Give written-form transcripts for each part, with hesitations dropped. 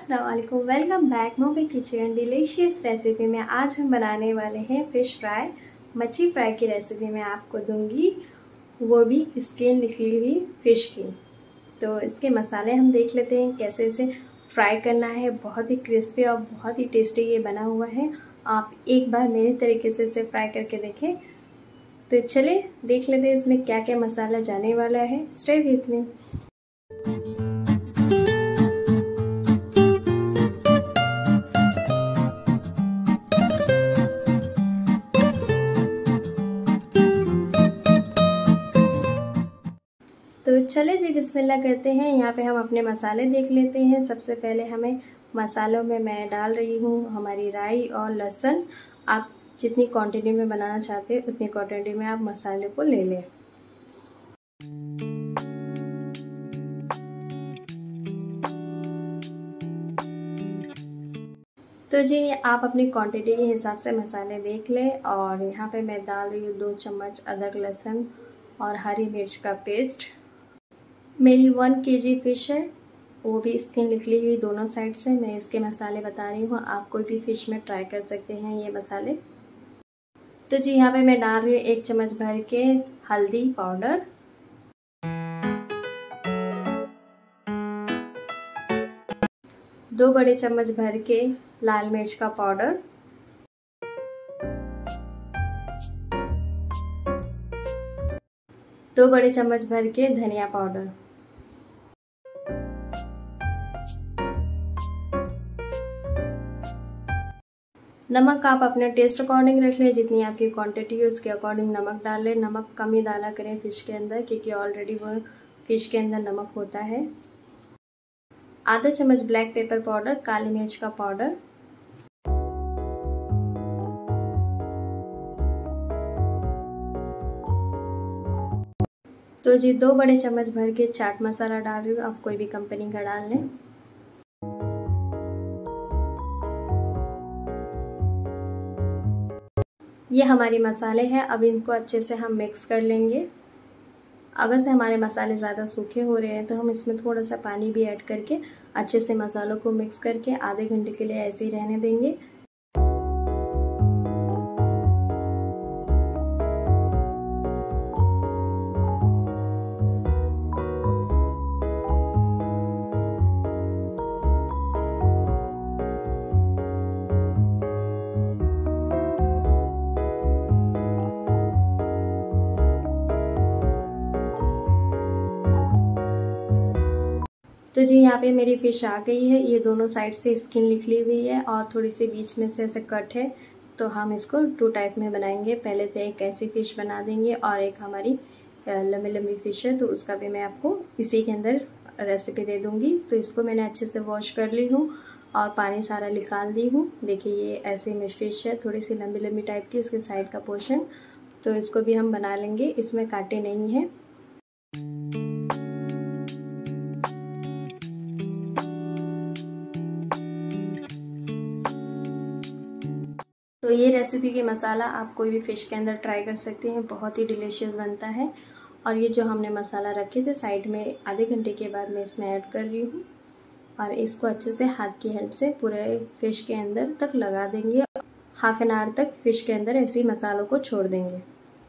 अस्सलाम वालेकुम, welcome back Mobi kitchen. Delicious recipe में आज हम बनाने वाले हैं फ़िश फ्राई। मच्छी फ्राई की रेसिपी मैं आपको दूंगी, वो भी स्किन निकली हुई फ़िश की। तो इसके मसाले हम देख लेते हैं कैसे इसे फ्राई करना है। बहुत ही क्रिस्पी और बहुत ही टेस्टी ये बना हुआ है। आप एक बार मेरे तरीके से इसे फ्राई करके देखें। तो चले देख लेते हैं इसमें क्या क्या मसाला जाने वाला है। Stay with me. तो चले जी बिस्मिल्लाह करते हैं। यहाँ पे हम अपने मसाले देख लेते हैं। सबसे पहले हमें मसालों में मैं डाल रही हूँ हमारी राई और लहसुन। आप जितनी क्वांटिटी में बनाना चाहते हैं उतनी क्वांटिटी में आप मसाले को ले लें। तो जी आप अपनी क्वांटिटी के हिसाब से मसाले देख लें। और यहाँ पे मैं डाल रही हूँ 2 चम्मच अदरक लहसुन और हरी मिर्च का पेस्ट। मेरी 1 kg फ़िश है, वो भी स्किन निकली हुई दोनों साइड से। मैं इसके मसाले बता रही हूँ, आप कोई भी फ़िश में ट्राई कर सकते हैं ये मसाले। तो जी यहाँ पे मैं डाल रही हूँ 1 चम्मच भर के हल्दी पाउडर, 2 बड़े चम्मच भर के लाल मिर्च का पाउडर, 2 बड़े चम्मच भर के धनिया पाउडर, नमक आप अपने टेस्ट अकॉर्डिंग रख लें। जितनी आपकी क्वांटिटी है उसके अकॉर्डिंग नमक डाल लें। नमक कम ही डाला करें फ़िश के अंदर, क्योंकि ऑलरेडी वो फ़िश के अंदर नमक होता है। आधा चम्मच ब्लैक पेपर पाउडर, काली मिर्च का पाउडर, तो जी 2 बड़े चम्मच भर के चाट मसाला डाल रही हूँ। आप कोई भी कंपनी का डाल लें। ये हमारे मसाले हैं। अब इनको अच्छे से हम मिक्स कर लेंगे। अगर से हमारे मसाले ज़्यादा सूखे हो रहे हैं तो हम इसमें थोड़ा सा पानी भी ऐड करके अच्छे से मसालों को मिक्स करके आधे घंटे के लिए ऐसे ही रहने देंगे। तो जी यहाँ पे मेरी फ़िश आ गई है। ये दोनों साइड से स्किन निकली हुई है और थोड़ी सी बीच में से ऐसे कट है। तो हम इसको 2 टाइप में बनाएंगे। पहले तो एक ऐसी फ़िश बना देंगे और एक हमारी लंबी लंबी फ़िश है, तो उसका भी मैं आपको इसी के अंदर रेसिपी दे दूँगी। तो इसको मैंने अच्छे से वॉश कर ली हूँ और पानी सारा निकाल दी हूँ। देखिए ये ऐसी फ़िश है, थोड़ी सी लंबी लंबी टाइप की, इसके साइड का पोर्शन। तो इसको भी हम बना लेंगे, इसमें कांटे नहीं है। तो ये रेसिपी के मसाला आप कोई भी फ़िश के अंदर ट्राई कर सकते हैं, बहुत ही डिलीशियस बनता है। और ये जो हमने मसाला रखे थे साइड में, आधे घंटे के बाद मैं इसमें ऐड कर रही हूँ और इसको अच्छे से हाथ की हेल्प से पूरे फ़िश के अंदर तक लगा देंगे। हाफ एन आवर तक फ़िश के अंदर ऐसे ही मसालों को छोड़ देंगे।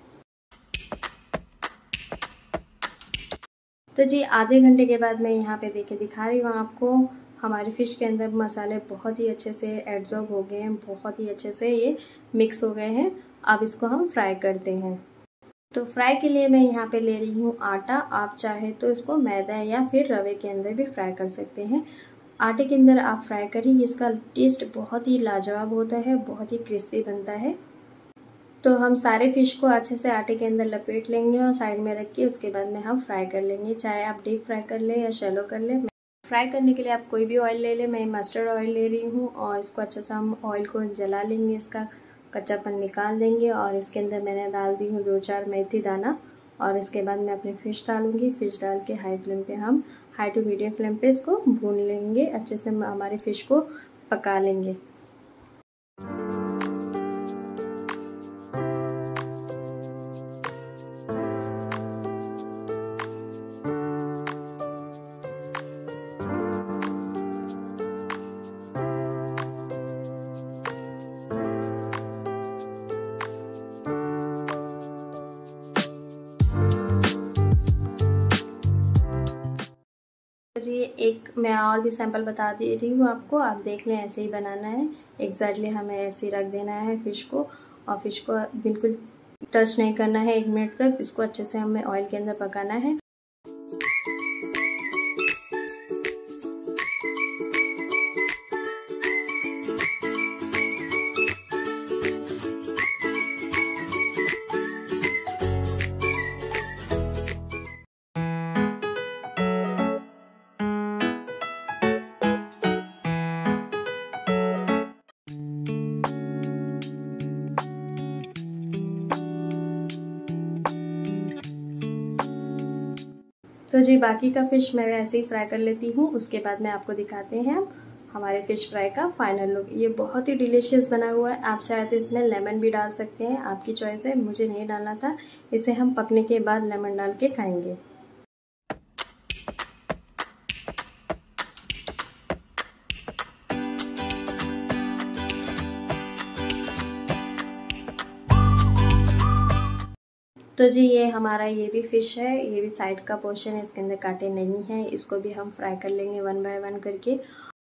तो जी आधे घंटे के बाद मैं यहाँ पे देखे दिखा रही हूँ आपको, हमारी फ़िश के अंदर मसाले बहुत ही अच्छे से एब्जॉर्ब हो गए हैं, बहुत ही अच्छे से ये मिक्स हो गए हैं। अब इसको हम फ्राई करते हैं। तो फ्राई के लिए मैं यहाँ पे ले रही हूँ आटा। आप चाहे तो इसको मैदा या फिर रवे के अंदर भी फ्राई कर सकते हैं। आटे के अंदर आप फ्राई करेंगे, इसका टेस्ट बहुत ही लाजवाब होता है, बहुत ही क्रिस्पी बनता है। तो हम सारे फ़िश को अच्छे से आटे के अंदर लपेट लेंगे और साइड में रख के उसके बाद में हम फ्राई कर लेंगे। चाहे आप डीप फ्राई कर ले या शैलो कर ले। फ्राई करने के लिए आप कोई भी ऑयल ले लें। मैं मस्टर्ड ऑयल ले रही हूँ और इसको अच्छे से हम ऑयल को जला लेंगे, इसका कच्चापन निकाल देंगे। और इसके अंदर मैंने डाल दी हूँ 2-4 मेथी दाना और इसके बाद मैं अपनी फ़िश डालूंगी। फ़िश डाल के हाई फ्लेम पे हम हाई टू मीडियम फ्लेम पे इसको भून लेंगे। अच्छे से हमारी फ़िश को पका लेंगे। और भी सैंपल बता दे रही हूँ आपको, आप देख लें। ऐसे ही बनाना है एग्जैक्टली, हमें ऐसे ही रख देना है फिश को, और फिश को बिल्कुल टच नहीं करना है 1 मिनट तक। इसको अच्छे से हमें ऑयल के अंदर पकाना है। तो जी बाकी का फिश मैं ऐसे ही फ्राई कर लेती हूँ, उसके बाद में आपको दिखाते हैं हमारे फिश फ्राई का फाइनल लुक। ये बहुत ही डिलीशियस बना हुआ है। आप चाहे तो इसमें लेमन भी डाल सकते हैं, आपकी चॉइस है, मुझे नहीं डालना था। इसे हम पकने के बाद लेमन डाल के खाएंगे। तो जी ये हमारा ये भी फिश है, ये भी साइड का पोर्शन है, इसके अंदर कांटे नहीं है। इसको भी हम फ्राई कर लेंगे 1 बाय 1 करके।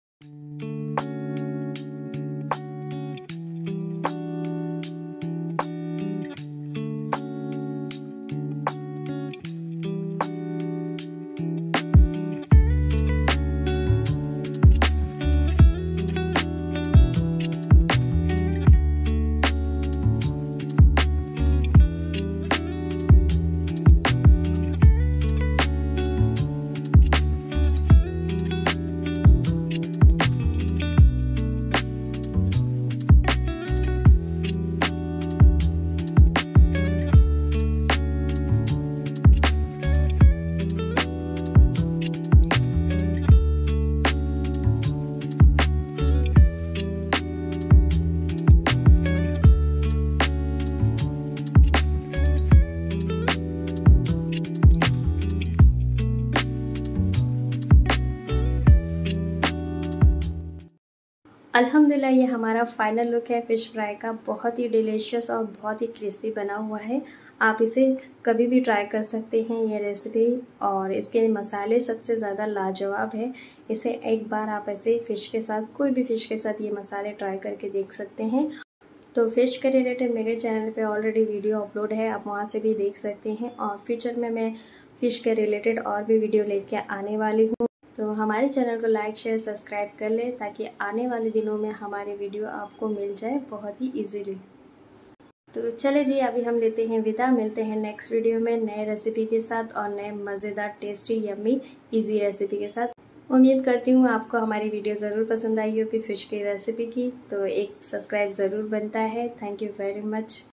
अल्हम्दुलिल्लाह ये हमारा फाइनल लुक है फिश फ्राई का। बहुत ही डिलीशियस और बहुत ही क्रिस्पी बना हुआ है। आप इसे कभी भी ट्राई कर सकते हैं ये रेसिपी, और इसके मसाले सबसे ज़्यादा लाजवाब है। इसे एक बार आप ऐसे फ़िश के साथ, कोई भी फ़िश के साथ ये मसाले ट्राई करके देख सकते हैं। तो फ़िश के रिलेटेड मेरे चैनल पे ऑलरेडी वीडियो अपलोड है, आप वहाँ से भी देख सकते हैं। और फ्यूचर में मैं फ़िश के रिलेटेड और भी वीडियो लेके आने वाली हूँ। तो हमारे चैनल को लाइक शेयर सब्सक्राइब कर लें, ताकि आने वाले दिनों में हमारे वीडियो आपको मिल जाए बहुत ही इजीली। तो चले जी अभी हम लेते हैं विदा, मिलते हैं नेक्स्ट वीडियो में नए रेसिपी के साथ और नए मज़ेदार टेस्टी यम्मी इजी रेसिपी के साथ। उम्मीद करती हूँ आपको हमारी वीडियो ज़रूर पसंद आई होगी फिश की रेसिपी की। तो एक सब्सक्राइब ज़रूर बनता है। Thank you very much.